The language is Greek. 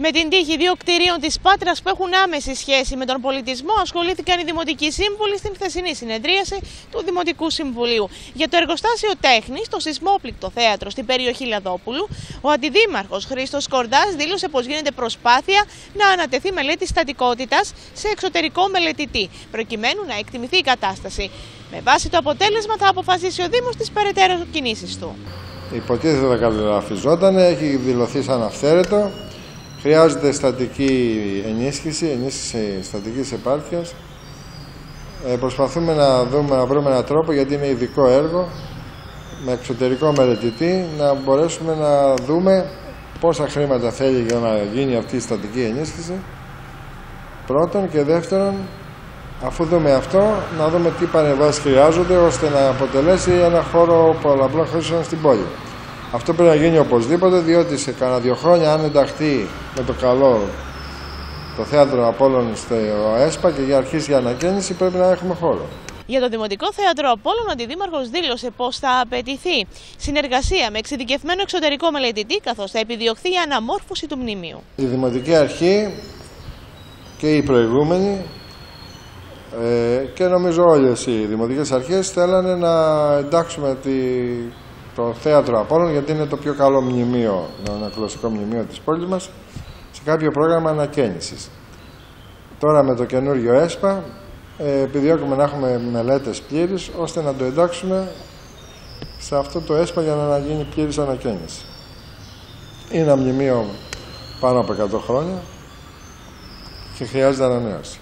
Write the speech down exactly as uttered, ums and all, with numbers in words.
Με την τύχη δύο κτηρίων της Πάτρας που έχουν άμεση σχέση με τον πολιτισμό ασχολήθηκαν οι Δημοτικοί Σύμβουλοι στην χθεσινή συνεδρίαση του Δημοτικού Συμβουλίου. Για το εργοστάσιο τέχνης, το σεισμόπληκτο θέατρο στην περιοχή Λαδόπουλου, ο Αντιδήμαρχος Χρήστος Κορδάς δήλωσε πως γίνεται προσπάθεια να ανατεθεί μελέτη στατικότητας σε εξωτερικό μελετητή, προκειμένου να εκτιμηθεί η κατάσταση. Με βάση το αποτέλεσμα θα αποφασίσει ο Δήμος τις περαιτέρω κινήσεις του. Υποτίθεται ότι καλογραφιζόταν, έχει δηλωθεί σαν αυθαίρετο. Χρειάζεται στατική ενίσχυση, ενίσχυση στατικής επάρκειας. Ε, προσπαθούμε να, δούμε, να βρούμε έναν τρόπο, γιατί είναι ειδικό έργο, με εξωτερικό μελετητή, να μπορέσουμε να δούμε πόσα χρήματα θέλει για να γίνει αυτή η στατική ενίσχυση. Πρώτον, και δεύτερον, αφού δούμε αυτό, να δούμε τι παρεμβάσεις χρειάζονται ώστε να αποτελέσει ένα χώρο πολλαπλών χρήσεων στην πόλη. Αυτό πρέπει να γίνει οπωσδήποτε, διότι σε κανένα δύο χρόνια, αν ενταχθεί με το καλό το θέατρο Απόλλων στο ΕΣΠΑ και για αρχίσει η ανακαίνιση, πρέπει να έχουμε χώρο. Για το Δημοτικό Θέατρο Απόλλων, ο Αντιδήμαρχος δήλωσε πως θα απαιτηθεί συνεργασία με εξειδικευμένο εξωτερικό μελετητή, καθώς θα επιδιωχθεί η αναμόρφωση του μνημείου. Η Δημοτική Αρχή και οι προηγούμενοι ε, και νομίζω όλες οι δημοτικές αρχές θέλανε να εντάξουμε τη, το Θέατρο Απόλλων, γιατί είναι το πιο καλό μνημείο, ένα κλασικό μνημείο της πόλης μας, σε κάποιο πρόγραμμα ανακαίνισης. Τώρα με το καινούριο ΕΣΠΑ ε, επιδιώκουμε να έχουμε μελέτες πλήρης, ώστε να το εντάξουμε σε αυτό το ΕΣΠΑ για να γίνει πλήρης ανακαίνιση. Είναι ένα μνημείο πάνω από εκατό χρόνια και χρειάζεται ανανέωση.